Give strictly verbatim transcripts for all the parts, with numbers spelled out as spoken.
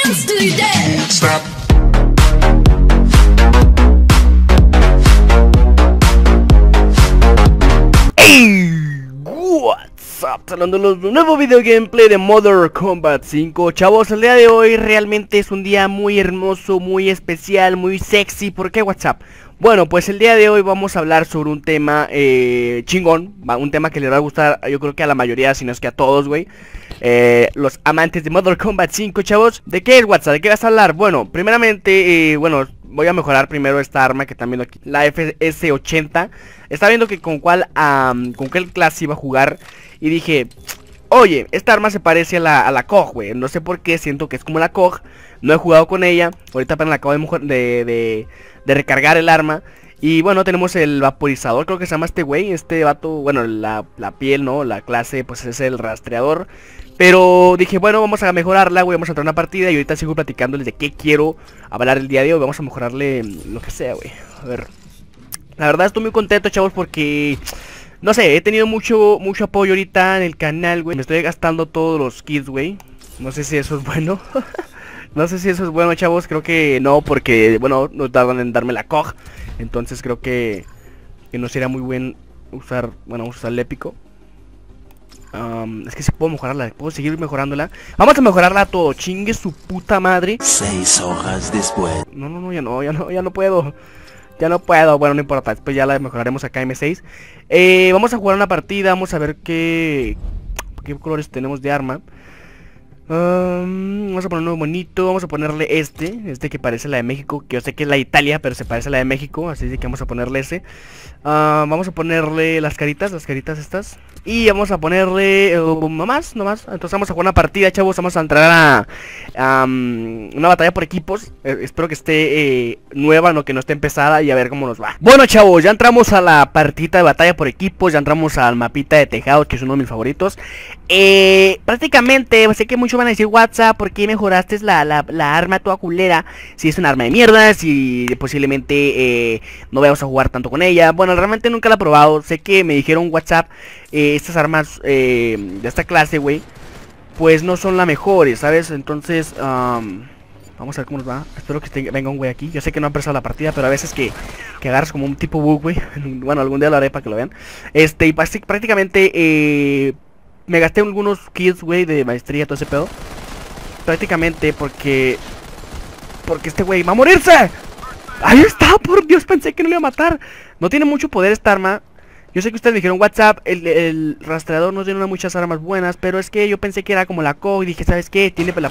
Stop. Hey, what's up, saludándolos de un nuevo video gameplay de Mortal Kombat cinco. Chavos, el día de hoy realmente es un día muy hermoso, muy especial, muy sexy. ¿Por qué WhatsApp? Bueno, pues el día de hoy vamos a hablar sobre un tema eh, chingón, un tema que les va a gustar, yo creo que a la mayoría, si no es que a todos, güey. Eh, los amantes de Mortal Kombat cinco, chavos. ¿De qué es WhatsApp? ¿De qué vas a hablar? Bueno, primeramente, eh, bueno, voy a mejorar primero esta arma que están viendo aquí, la F S ochenta. Estaba viendo que con cuál, um, con qué clase iba a jugar y dije, oye, esta arma se parece a la, a la C O G, güey. No sé por qué, siento que es como la C O G. No he jugado con ella. Ahorita apenas la acabo de, de, de, de recargar el arma. Y bueno, tenemos el vaporizador, creo que se llama este güey, este vato, bueno, la, la piel, ¿no? La clase, pues es el rastreador. Pero dije, bueno, vamos a mejorarla, güey, vamos a entrar a una partida. Y ahorita sigo platicándoles de qué quiero hablar el día de hoy. Vamos a mejorarle lo que sea, güey. A ver. La verdad estoy muy contento, chavos, porque... no sé, he tenido mucho, mucho apoyo ahorita en el canal, güey. Me estoy gastando todos los kits, güey. No sé si eso es bueno. No sé si eso es bueno, chavos. Creo que no, porque, bueno, no tardan en darme la C O G. Entonces creo que, que no sería muy buen usar, bueno, vamos a usar el épico. Um, es que si puedo mejorarla, puedo seguir mejorándola. Vamos a mejorarla todo, chingue su puta madre. Seis hojas después. No, no, no, ya no, ya no, ya no puedo. Ya no puedo, bueno, no importa, después ya la mejoraremos acá M seis. eh, Vamos a jugar una partida, vamos a ver qué, qué colores tenemos de arma. Um, vamos a poner uno bonito, vamos a ponerle este, este que parece la de México, que yo sé que es la de Italia, pero se parece a la de México, así que vamos a ponerle ese. Uh, vamos a ponerle las caritas, las caritas estas. Y vamos a ponerle, uh, no más, no más. Entonces vamos a jugar una partida, chavos, vamos a entrar a, a um, una batalla por equipos. eh, Espero que esté eh, nueva, no que no esté empezada, y a ver cómo nos va. Bueno, chavos, ya entramos a la partida de batalla por equipos. Ya entramos al mapita de tejados, que es uno de mis favoritos. eh, Prácticamente, sé que muchos van a decir, WhatsApp, ¿por qué mejoraste la, la, la arma toda culera? Si es un arma de mierda, si posiblemente eh, no vayamos a jugar tanto con ella. Bueno, realmente nunca la he probado. Sé que me dijeron WhatsApp, eh, estas armas eh, de esta clase, güey, pues no son las mejores, ¿sabes? Entonces, um, vamos a ver cómo nos va. Espero que esté, venga un güey aquí. Yo sé que no ha empezado la partida, pero a veces que, que agarras como un tipo bug, güey. Bueno, algún día lo haré para que lo vean. Este, y prácticamente eh, me gasté algunos kills, güey, de maestría, todo ese pedo. Prácticamente porque... porque este güey va a morirse. Ahí está, por Dios, pensé que no le iba a matar. No tiene mucho poder esta arma. Yo sé que ustedes me dijeron, WhatsApp, el, el rastreador no tiene muchas armas buenas, pero es que yo pensé que era como la C O G y dije, ¿sabes qué? Tiene la...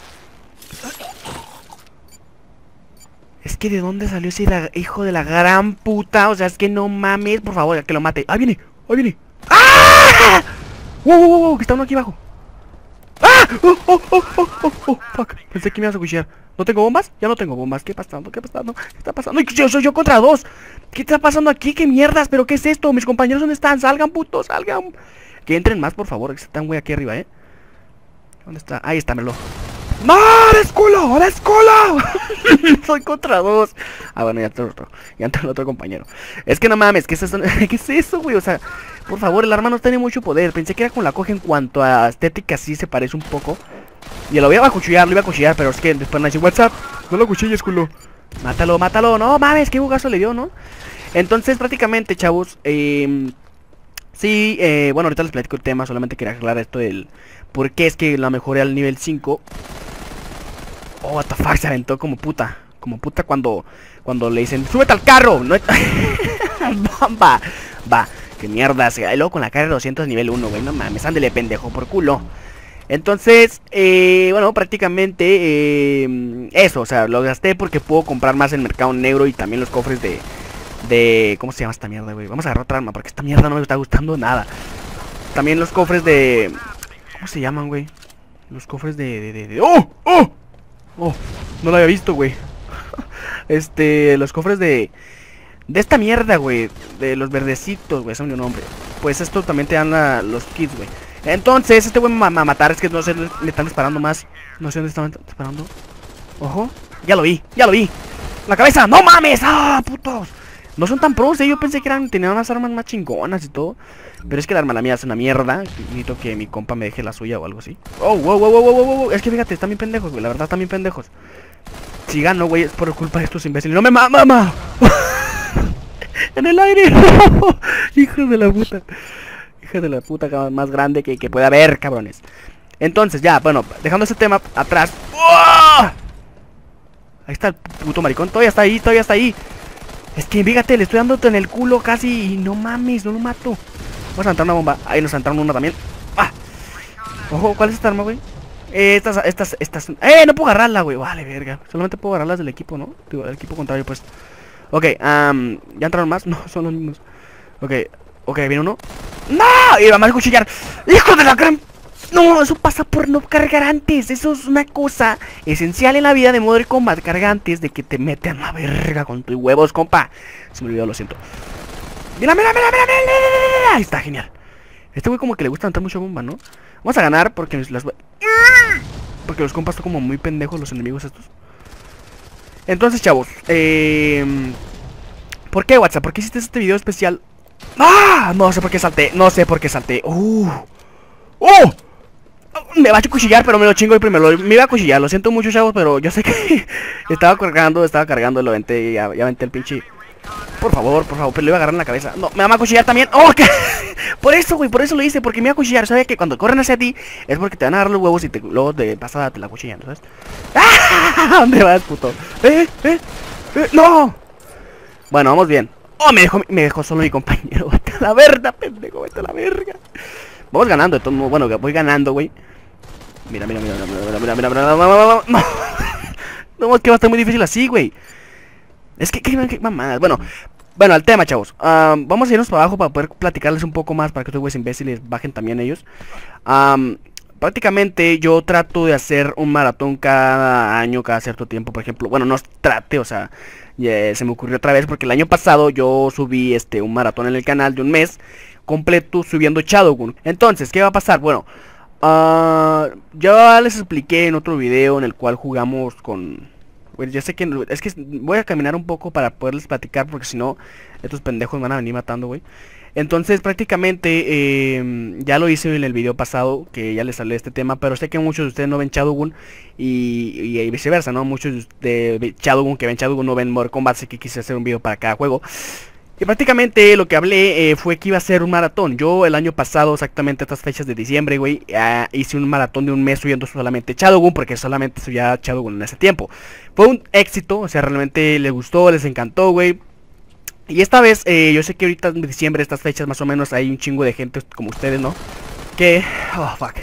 Es que ¿de dónde salió ese hijo de la gran puta? O sea, es que no mames, por favor, que lo mate. ¡Ahí viene! ¡Ahí viene! ¡Ah! ¡Wow, wow, wow! Que está uno aquí abajo. ¡Ah! ¡Oh, oh, oh, oh, oh, oh! ¡Fuck! Pensé que me ibas a cuchillar. ¿No tengo bombas? Ya no tengo bombas. ¿Qué pasando? ¿Qué pasando? ¿Qué está pasando? Yo soy yo contra dos. ¿Qué está pasando aquí? ¿Qué mierdas? ¿Pero qué es esto? Mis compañeros, ¿dónde están? Salgan, putos, salgan. Que entren más, por favor. Que está un güey aquí arriba, ¿eh? ¿Dónde está? Ahí está, Melo. ¡No! ¡Eres culo! ¡Eres culo! Soy contra dos. Ah, bueno, ya entró otro. Ya entró el otro compañero. Es que no mames, ¿qué es eso? ¿Qué es eso, güey? O sea, por favor, el arma no tiene mucho poder. Pensé que era con la C O G en cuanto a estética, sí se parece un poco. Y lo iba a cuchillar, lo iba a cuchillar, pero es que después me dice, WhatsApp, no lo cuchilles, culo. Mátalo, mátalo. No mames, qué bugazo le dio, ¿no? Entonces, prácticamente, chavos, eh, sí, eh, bueno, ahorita les platico el tema. Solamente quería aclarar esto del por qué es que la mejoré al nivel cinco. Oh, what the fuck, se aventó como puta. Como puta cuando cuando le dicen, súbete al carro. No es... va, va, qué mierdas. Y luego con la cara de doscientos nivel uno, güey, no mames, ándele pendejo, por culo. Entonces, eh, bueno, prácticamente eh, eso, o sea, lo gasté porque puedo comprar más en el mercado negro. Y también los cofres de, de ¿cómo se llama esta mierda, güey? Vamos a agarrar otra arma porque esta mierda no me está gustando nada. También los cofres de... ¿cómo se llaman, güey? Los cofres de... de, de, de... ¡Oh! ¡Oh! ¡Oh! No lo había visto, güey. Este, los cofres de... de esta mierda, güey. De los verdecitos, güey, son un nombre. Pues esto también te dan la, los kits, güey. Entonces, este güey me va a matar. Es que no sé, le están disparando más. No sé dónde están disparando. Ojo, ya lo vi, ya lo vi. La cabeza, no mames, ah, putos. No son tan pros, eh. Yo pensé que eran, tenían unas armas más chingonas y todo. Pero es que la arma la mía es una mierda. Necesito que mi compa me deje la suya o algo así. Oh, wow, wow, wow, wow, wow. Es que fíjate, están bien pendejos, güey. La verdad, están bien pendejos. Si gano, güey, es por culpa de estos imbéciles. ¡No me mama, mamá! ¡En el aire! ¡Hijos de la puta! Hijos de la puta, cabrón, más grande que, que pueda haber, cabrones. Entonces, ya, bueno, dejando ese tema atrás. ¡Oh! Ahí está el puto maricón. Todavía está ahí, todavía está ahí. Es que, fíjate, le estoy dando en el culo casi. Y no mames, no lo mato. Vamos a lanzar una bomba. Ahí nos lanzaron una también. ¡Ah! Ojo, ¿cuál es esta arma, güey? Eh, estas, estas, estas. ¡Eh! No puedo agarrarla, güey. Vale, verga. Solamente puedo agarrarlas del equipo, ¿no? Digo, del equipo contrario, pues. Ok, um, ¿ya entraron más? No, son los mismos. Ok, ok, viene uno. ¡No! Y vamos a cuchillar. ¡Hijo de la gran! No, eso pasa por no cargar antes. Eso es una cosa esencial en la vida de Modern Combat. Carga antes de que te metan la verga con tus huevos, compa. Se me olvidó, lo siento. Mira, mira, mira, mira, mira, mira. Ahí está, genial. Este güey como que le gusta lanzar mucho bomba, ¿no? Vamos a ganar porque las... Porque los compas son como muy pendejos los enemigos estos. Entonces, chavos, eh... ¿por qué, WhatsApp? ¿Por qué hiciste este video especial? ¡Ah! No sé por qué salté, no sé por qué salté. ¡Uh! ¡Uh! Me va a cuchillar, pero me lo chingo y primero. Me iba a cuchillar, lo siento mucho, chavos, pero yo sé que estaba cargando, estaba cargando, lo aventé, ya, ya aventé el pinche. Por favor, por favor, pero le iba a agarrar en la cabeza. No, me va a cuchillar también. ¡Oh! ¿Qué? Por eso, güey, por eso lo hice, porque me iba a cuchillar. Sabía que cuando corren hacia ti es porque te van a agarrar los huevos y te, luego de pasada te la cuchillan, ¿sabes? ¡Ah! ¿Dónde vas, puto? ¡Eh! ¡Eh! ¡Eh! ¡No! Bueno, vamos bien. ¡Oh! Me dejó, me dejó solo mi compañero. Vete a la verga, pendejo, vete a la verga. Vamos ganando, de todo modo. Bueno, voy ganando, güey. Mira, mira, mira, mira, mira, mira, mira, mira, mira, no. No, es que va a estar muy difícil así, güey. Es que, qué, qué mamadas. Bueno, bueno, al tema, chavos. Um, vamos a irnos para abajo para poder platicarles un poco más, para que estos güeyes imbéciles bajen también ellos. Um, prácticamente yo trato de hacer un maratón cada año, cada cierto tiempo, por ejemplo. Bueno, no trate, o sea, yeah, se me ocurrió otra vez porque el año pasado yo subí este un maratón en el canal de un mes completo subiendo Shadowgun. Entonces, ¿qué va a pasar? Bueno, uh, ya les expliqué en otro video en el cual jugamos con... Bueno, ya sé que... Es que voy a caminar un poco para poderles platicar, porque si no, estos pendejos me van a venir matando, güey. Entonces, prácticamente, eh, ya lo hice en el video pasado, que ya les hablé de este tema, pero sé que muchos de ustedes no ven Shadowgun y, y, y viceversa, ¿no? Muchos de Shadowgun que ven Shadowgun no ven Modern Combat, así que quise hacer un video para cada juego. Y prácticamente lo que hablé eh, fue que iba a ser un maratón. Yo el año pasado, exactamente a estas fechas de diciembre, güey, uh, hice un maratón de un mes subiendo solamente Shadowgun, porque solamente subía Shadowgun en ese tiempo. Fue un éxito, o sea, realmente les gustó, les encantó, güey. Y esta vez, eh, yo sé que ahorita en diciembre, estas fechas más o menos, hay un chingo de gente como ustedes, ¿no? Que, oh, fuck,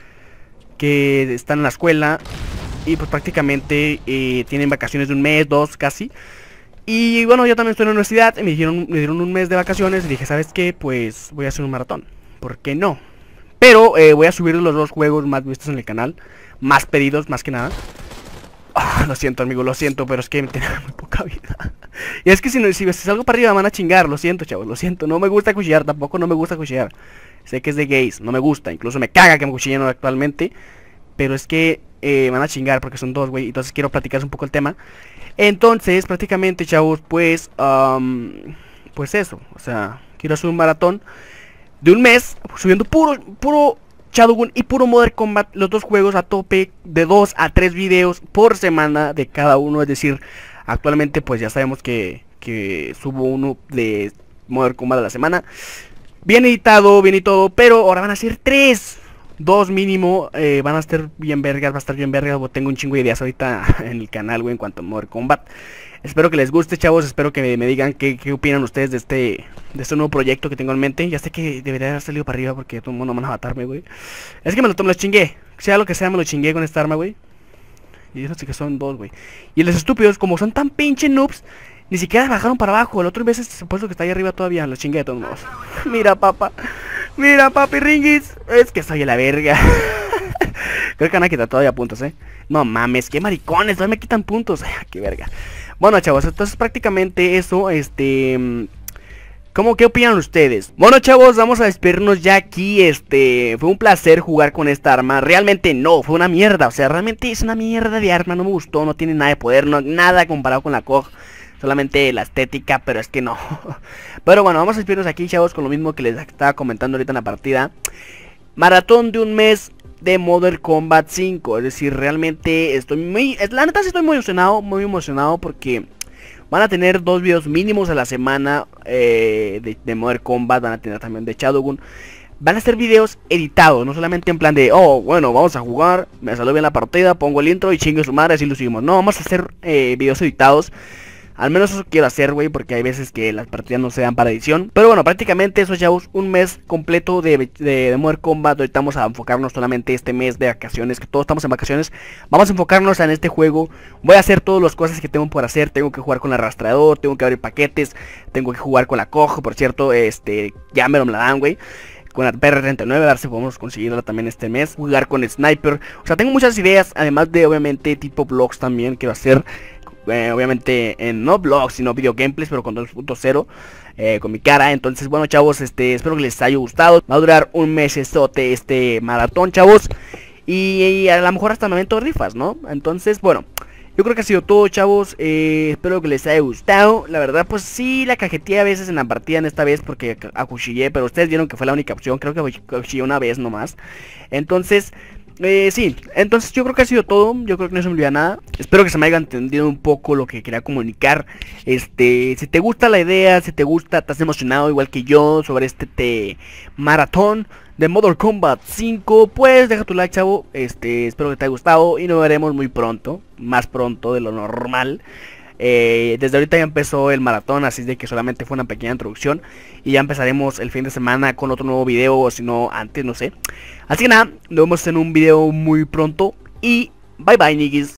que están en la escuela y pues prácticamente eh, tienen vacaciones de un mes, dos casi. Y bueno, yo también estoy en la universidad, me dieron, me dieron un mes de vacaciones y dije, ¿sabes qué? Pues voy a hacer un maratón, ¿por qué no? Pero eh, voy a subir los dos juegos más vistos en el canal, más pedidos, más que nada. Oh, lo siento, amigo, lo siento, pero es que me tiene muy poca vida. Y es que si, no, si, si salgo para arriba me van a chingar, lo siento, chavos, lo siento. No me gusta cuchillar, tampoco no me gusta cuchillar. Sé que es de gays, no me gusta, incluso me caga que me cuchillen actualmente. Pero es que eh, me van a chingar porque son dos, güey, entonces quiero platicarles un poco el tema. Entonces, prácticamente, chavos, pues, um, pues eso, o sea, quiero hacer un maratón de un mes, subiendo puro, puro Shadowgun y puro Modern Combat, los dos juegos a tope, de dos a tres videos por semana de cada uno. Es decir, actualmente pues ya sabemos que, que subo uno de Modern Combat a la semana, bien editado, bien y todo, pero ahora van a ser tres. Dos mínimo, eh, van a estar bien vergas, va a estar bien vergas. Tengo un chingo de ideas ahorita en el canal, güey, en cuanto a Modern Combat. Espero que les guste, chavos, espero que me, me digan qué, qué opinan ustedes de este de este nuevo proyecto que tengo en mente. Ya sé que debería haber salido para arriba porque todo el mundo me van a matarme, güey. Es que me lo, me lo chingué, sea lo que sea, me lo chingué con esta arma, güey. Y eso sí que son dos, güey. Y los estúpidos, como son tan pinche noobs, ni siquiera bajaron para abajo. El otro vez se puesto que está ahí arriba todavía, lo chingué de todos modos. Mira, papá. Mira, papi Ringuis, es que soy la verga. Creo que van a quitar todavía puntos, eh. No mames, qué maricones, todavía me quitan puntos. Ay, qué verga. Bueno, chavos, entonces prácticamente eso, este... ¿Cómo qué opinan ustedes? Bueno, chavos, vamos a despedirnos ya aquí. Este, fue un placer jugar con esta arma. Realmente no, fue una mierda. O sea, realmente es una mierda de arma, no me gustó, no tiene nada de poder, no, nada comparado con la C O G. solamente la estética, pero es que no. Pero bueno, vamos a despedirnos aquí, chavos, con lo mismo que les estaba comentando ahorita en la partida. Maratón de un mes de Mortal Kombat cinco, es decir, realmente estoy muy, la neta sí estoy muy emocionado, muy emocionado porque van a tener dos videos mínimos a la semana eh, de, de Mortal Kombat, van a tener también de Shadowgun. Van a ser videos editados, no solamente en plan de, oh, bueno, vamos a jugar, me salió bien la partida, pongo el intro y chingue su madre, así lo seguimos. No, vamos a hacer eh, videos editados. Al menos eso quiero hacer, güey, porque hay veces que las partidas no se dan para edición. Pero bueno, prácticamente eso, chavos, un mes completo de, de, de Mortal Kombat. Ahorita vamos a enfocarnos solamente este mes de vacaciones, que todos estamos en vacaciones. Vamos a enfocarnos en este juego. Voy a hacer todas las cosas que tengo por hacer. Tengo que jugar con el arrastrador, tengo que abrir paquetes, tengo que jugar con la cojo, por cierto, este, ya me lo me la dan, güey. Con la P R treinta y nueve, a ver si podemos conseguirla también este mes. Jugar con Sniper. O sea, tengo muchas ideas, además de, obviamente, tipo vlogs también quiero hacer. Eh, obviamente en no vlogs sino video gameplays, pero con dos punto cero eh, con mi cara. Entonces bueno, chavos, este espero que les haya gustado. Va a durar un mes estote este maratón, chavos, y, y a lo mejor hasta el momento rifas, ¿no? Entonces bueno, yo creo que ha sido todo, chavos. eh, Espero que les haya gustado. La verdad pues sí, la cajeteé a veces en la partida en esta vez porque acuchillé, pero ustedes vieron que fue la única opción. Creo que acuchillé una vez nomás. Entonces Eh, sí, entonces yo creo que ha sido todo. Yo creo que no se me olvida nada. Espero que se me haya entendido un poco lo que quería comunicar. Este, si te gusta la idea, si te gusta, estás emocionado igual que yo sobre este te maratón de Mortal Kombat cinco, pues deja tu like, chavo. Este, espero que te haya gustado y nos veremos muy pronto, más pronto de lo normal. Eh, desde ahorita ya empezó el maratón, así de que solamente fue una pequeña introducción. Y ya empezaremos el fin de semana con otro nuevo video, o si no, antes, no sé. Así que nada, nos vemos en un video muy pronto. Y bye bye, niggas.